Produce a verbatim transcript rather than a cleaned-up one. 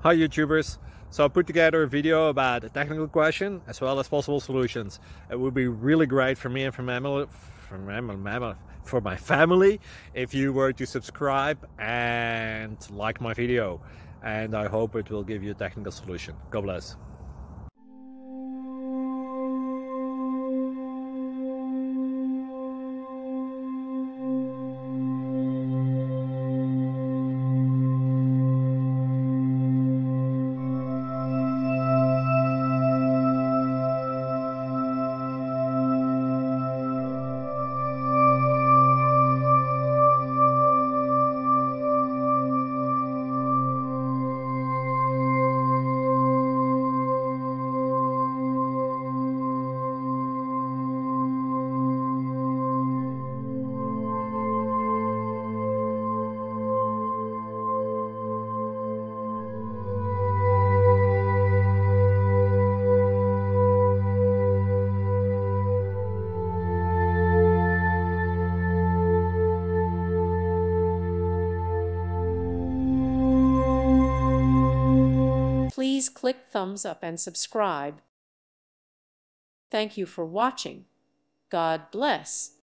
Hi YouTubers! So I put together a video about a technical question as well as possible solutions. It would be really great for me and for, mammal, for, mammal, for my family if you were to subscribe and like my video. And I hope it will give you a technical solution. God bless. Please click thumbs up and subscribe. Thank you for watching. God bless.